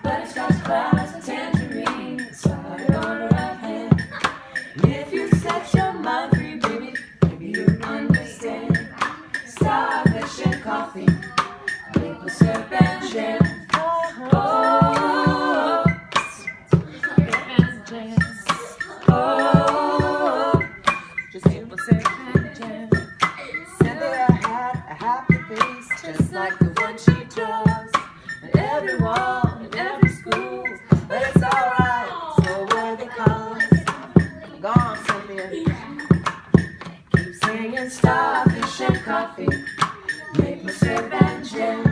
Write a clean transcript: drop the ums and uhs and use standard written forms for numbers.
butterscotch clouds and tangerine, started order of hand. If you set your mind free, baby, maybe you understand. Starfish and coffee, maple syrup and jam. Oh, and jam. Oh, just maple syrup and jam. Cynthia had a happy face, just like the one she draws. And every wall in every school, but it's alright, so worthy cause. Go on, Cynthia. Keep singing starfish and coffee, maple syrup and jam.